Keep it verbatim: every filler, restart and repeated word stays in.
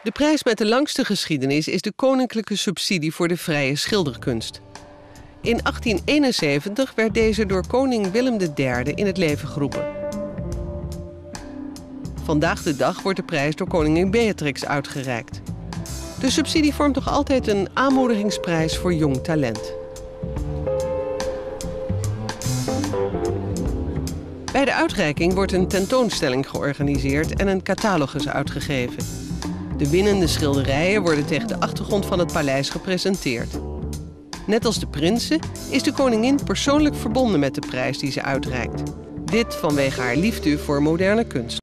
De prijs met de langste geschiedenis is de Koninklijke Subsidie voor de Vrije Schilderkunst. In achttien eenenzeventig werd deze door koning Willem de derde in het leven geroepen. Vandaag de dag wordt de prijs door koningin Beatrix uitgereikt. De subsidie vormt nog altijd een aanmoedigingsprijs voor jong talent. Bij de uitreiking wordt een tentoonstelling georganiseerd en een catalogus uitgegeven. De winnende schilderijen worden tegen de achtergrond van het paleis gepresenteerd. Net als de prinsen is de koningin persoonlijk verbonden met de prijs die ze uitreikt. Dit vanwege haar liefde voor moderne kunst.